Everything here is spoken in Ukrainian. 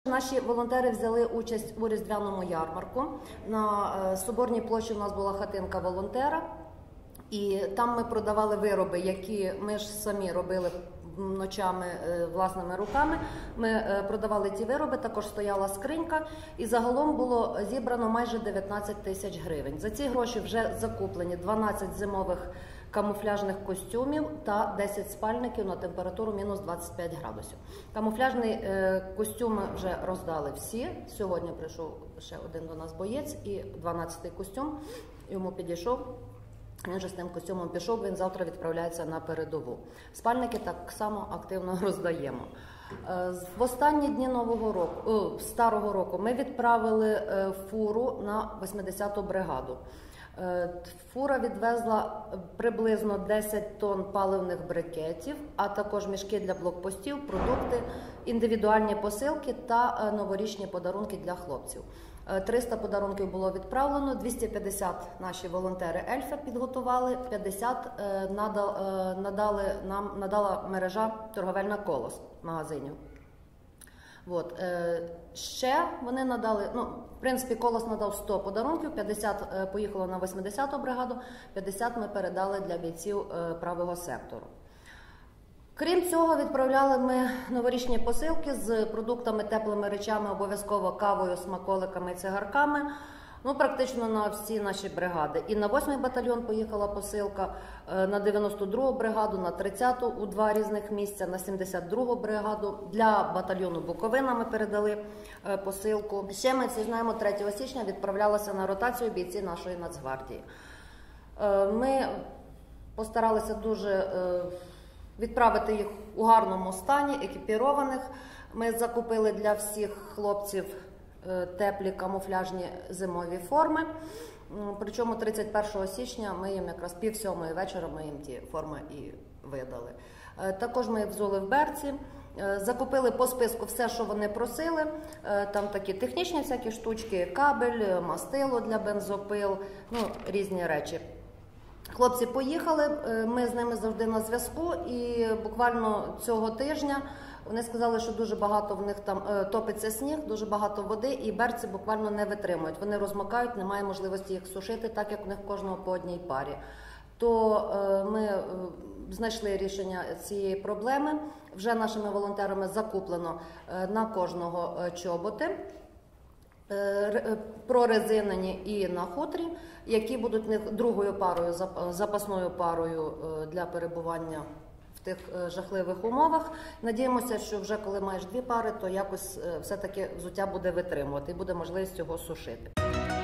Наші волонтери взяли участь у різдвяному ярмарку. На Соборній площі у нас була хатинка волонтера, і там ми продавали вироби, які ми ж самі робили ночами власними руками. Ми продавали ті вироби, також стояла скринька, і загалом було зібрано майже 19 тисяч гривень. За ці гроші вже закуплені 12 зимових камуфляжних костюмів та 10 спальників на температуру мінус 25 градусів. Камуфляжні костюми вже роздали всі. Сьогодні прийшов ще один до нас боєць і 12-й костюм йому підійшов. Він же з тим костюмом пішов, він завтра відправляється на передову. Спальники так само активно роздаємо. В останні дні Старого року ми відправили фуру на 80-ту бригаду. Фура відвезла приблизно 10 тонн паливних брикетів, а також мішки для блокпостів, продукти, індивідуальні посилки та новорічні подарунки для хлопців. 300 подарунків було відправлено, 250 наші волонтери Ельфа підготували, 50 надала мережа торговельна «Колос» магазинів. Ще вони надали, в принципі, «Колос» надав 100 подарунків, 50 поїхало на 80-ту бригаду, 50 ми передали для бійців правого сектору. Крім цього, відправляли ми новорічні посилки з продуктами, теплими речами, обов'язково кавою, смаколиками і цигарками, практично на всі наші бригади. І на 8-й батальйон поїхала посилка, на 92-гу бригаду, на 30-ту у 2 різних місця, на 72-гу бригаду. Для батальйону Буковина ми передали посилку. Ще ми знаємо, 3 січня відправлялися на ротацію бійці нашої Нацгвардії. Ми постаралися дуже відправити їх у гарному стані, екіпірованих. Ми закупили для всіх хлопців теплі камуфляжні зимові форми. Причому 31 січня ми їм якраз 6:30 вечора ми їм ті форми і видали. Також ми їх взули в берці, закупили по списку все, що вони просили. Там такі технічні всякі штучки, кабель, мастило для бензопил, різні речі. Хлопці поїхали, ми з ними завжди на зв'язку, і буквально цього тижня вони сказали, що дуже багато в них там топиться сніг, дуже багато води, і берці буквально не витримують. Вони розмокають, немає можливості їх сушити, так як у них кожного по одній парі. То ми знайшли рішення цієї проблеми. Вже нашими волонтерами закуплено на кожного чоботи, прорезинені і на хутрі, які будуть другою парою, запасною парою для перебування в тих жахливих умовах. Надіємося, що вже коли маєш 2 пари, то якось все-таки взуття буде витримувати і буде можливість його сушити.